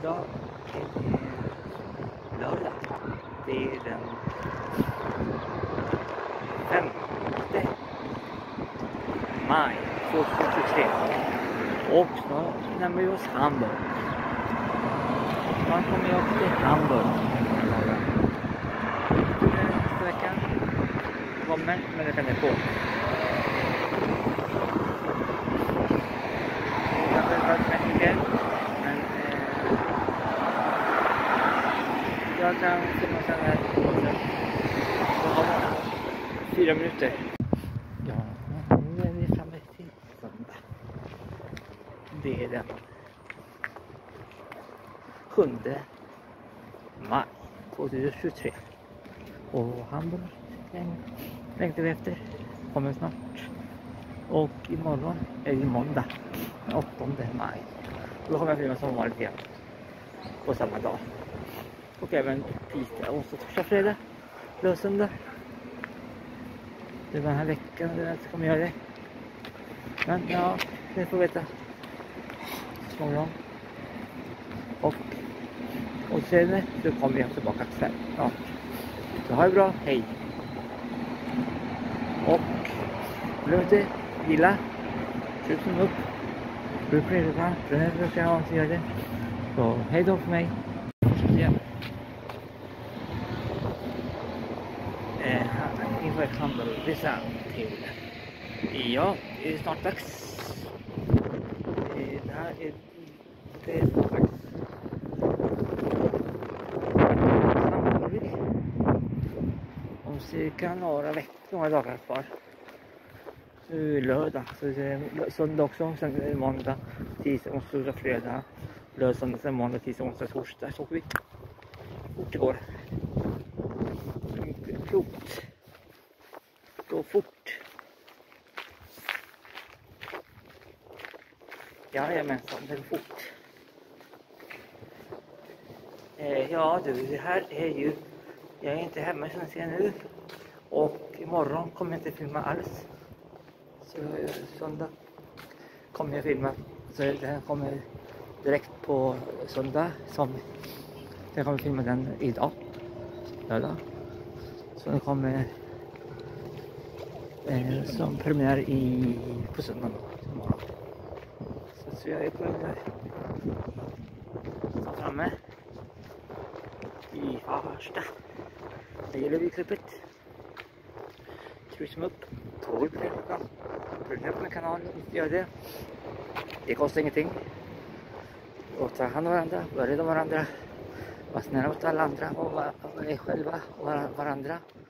Idag är det lördag. Det är den 5 maj 2023. Och snart närmar vi oss Hamburg. Snart kommer jag också till Hamburg. Nästa vecka kommer, men det kan jag på. Jag har varit mycket, men jag kan filma sen här. Så har jag 4 minuter. Ja, nu är vi framme till söndag. Det är den 7 maj 2023. Och Hamburg längtar vi efter. Kommer snart. Och imorgon är det måndag. 8 maj. Då kommer jag filma som vanligt igen. På samma dag. Och även tisdag, onsdag, torsdag, fredag, lördag, söndag. Det var den här veckan det jag kommer göra det. Men ja, ni får veta. Småningom. Och sen så kommer jag tillbaka sen. Ja. Så ha det bra, hej. Och glöm inte gilla, tryck som upp, prenumerera, så gör det. Så hej då för mig. Inför Hamburg-resa till. Ja, det är snart dags. Det här är dags. Om cirka några dagar kvar. Så är det lördag, så det är söndag också, sen är det måndag, tisdag, onsdag, fredag, lördag, söndag, sen måndag, tisdag, onsdag, torsdag. Så åker vi fort det går. Klokt. Gå fort. Jajamensan, det går fort. Ja du, det här är ju, jag är inte hemma som jag ser nu. Och imorgon kommer jag inte filma alls. Så söndag kommer jag filma. Så det här kommer direkt på söndag. Jag kommer filma den idag. Lördag. Så den kommer som premiär på söndag imorgon. Så jag är på framme i Farsta. Det gäller vi klippet. Tryck som upp. Tål på det. Prenumerera på min kanal. Gör det. Det kostar ingenting. Och ta hand om varandra. Var rädda om varandra. Var snälla mot alla andra. Och var själva och varandra.